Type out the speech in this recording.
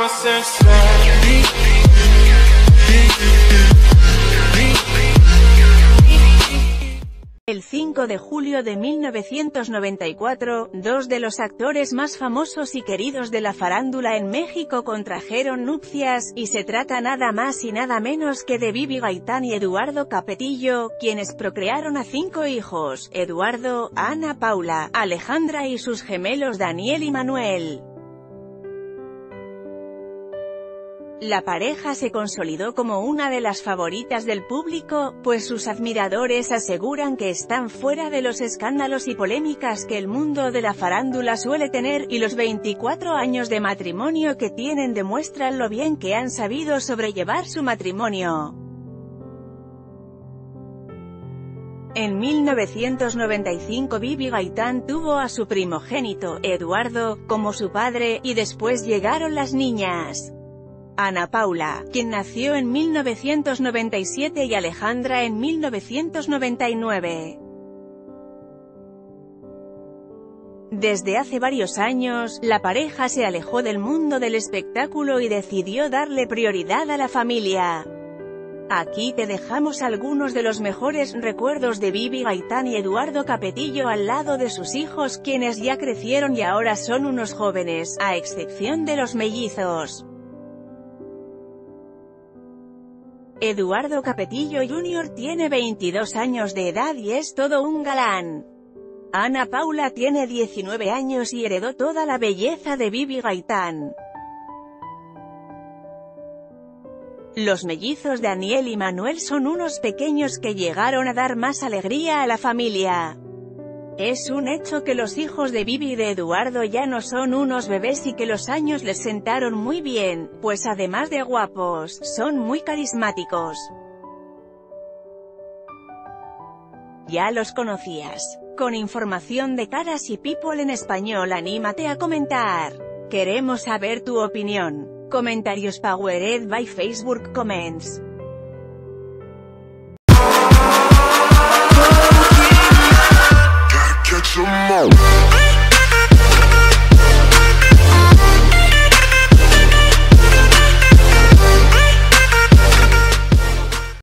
El 5 de julio de 1994, dos de los actores más famosos y queridos de la farándula en México contrajeron nupcias, y se trata nada más y nada menos que de Bibi Gaitán y Eduardo Capetillo, quienes procrearon a 5 hijos: Eduardo, Ana Paula, Alejandra y sus gemelos Daniel y Manuel. La pareja se consolidó como una de las favoritas del público, pues sus admiradores aseguran que están fuera de los escándalos y polémicas que el mundo de la farándula suele tener, y los 24 años de matrimonio que tienen demuestran lo bien que han sabido sobrellevar su matrimonio. En 1995 Bibi Gaitán tuvo a su primogénito, Eduardo, como su padre, y después llegaron las niñas Ana Paula, quien nació en 1997, y Alejandra en 1999. Desde hace varios años, la pareja se alejó del mundo del espectáculo y decidió darle prioridad a la familia. Aquí te dejamos algunos de los mejores recuerdos de Bibi Gaitán y Eduardo Capetillo al lado de sus hijos, quienes ya crecieron y ahora son unos jóvenes, a excepción de los mellizos. Eduardo Capetillo Jr. tiene 22 años de edad y es todo un galán. Ana Paula tiene 19 años y heredó toda la belleza de Bibi Gaitán. Los mellizos Daniel y Manuel son unos pequeños que llegaron a dar más alegría a la familia. Es un hecho que los hijos de Bibi y de Eduardo ya no son unos bebés y que los años les sentaron muy bien, pues además de guapos, son muy carismáticos. ¿Ya los conocías? Con información de Caras y People en español, anímate a comentar. Queremos saber tu opinión. Comentarios powered by Facebook Comments. Catch 'em all.